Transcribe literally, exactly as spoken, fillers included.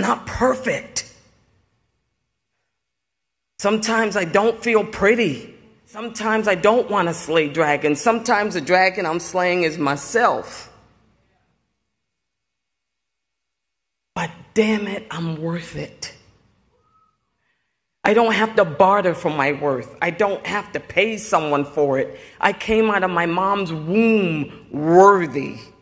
not perfect. Sometimes I don't feel pretty. Sometimes I don't want to slay dragons. Sometimes the dragon I'm slaying is myself. But damn it, I'm worth it. I don't have to barter for my worth. I don't have to pay someone for it. I came out of my mom's womb worthy.